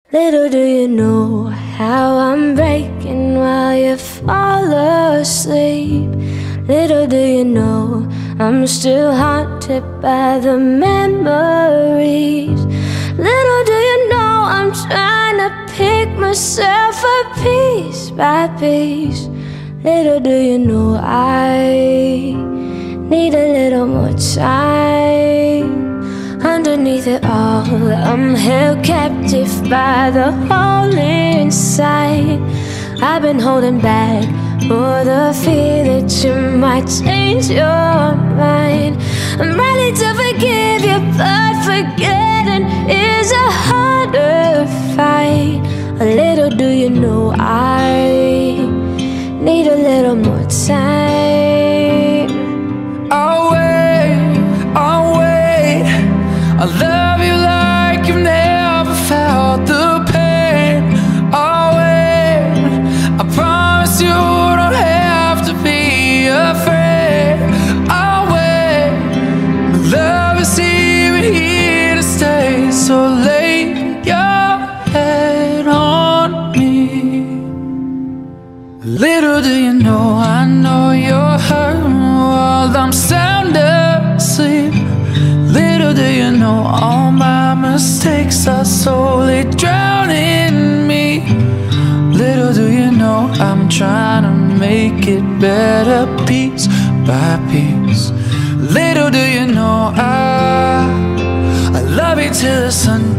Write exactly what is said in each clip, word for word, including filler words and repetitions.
Little do you know how I'm breaking while you fall asleep. Little do you know I'm still haunted by the memories. Little do you know I'm trying to pick myself up piece by piece. Little do you know I need a little more time. Underneath it all, I'm held captive by the hole inside. I've been holding back for the fear that you might change your mind. I'm ready to forgive you, but forgetting is a harder fight. A little do you know I need a little more time. I'll wait, I'll wait. I love you like you've never felt the pain. I'll wait. I promise you don't have to be afraid. I'll wait. Love is here and here to stay. So lay your head on me. Little do you know, I know you're hurt while I'm sound asleep. Little do you know, all my mistakes are slowly drowning me. Little do you know, I'm trying to make it better piece by piece. Little do you know, I, I love you till the sun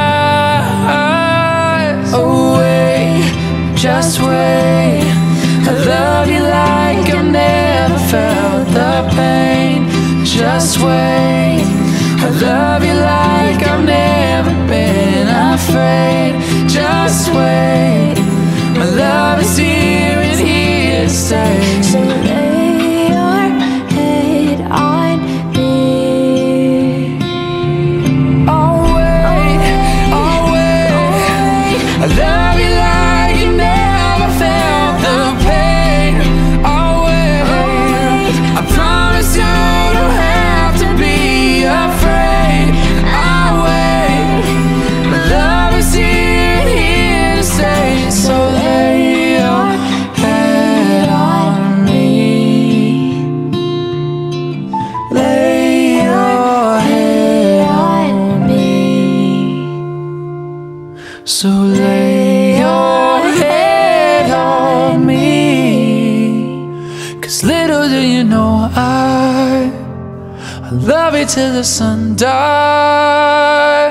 dies. Oh wait, just wait. I love you like I've never felt the pain. Just wait. I love you like I've never been afraid. Just wait. My love is here and here to stay. So lay your head on me. I'll wait, I'll wait. I love you like you never felt the pain. I'll wait. I promise you don't have to be afraid. I'll wait. My love is here and here to stay. So lay your head on me. Lay your head on me. So lay your head on me. 'Cause little do you know I I love you till the sun dies.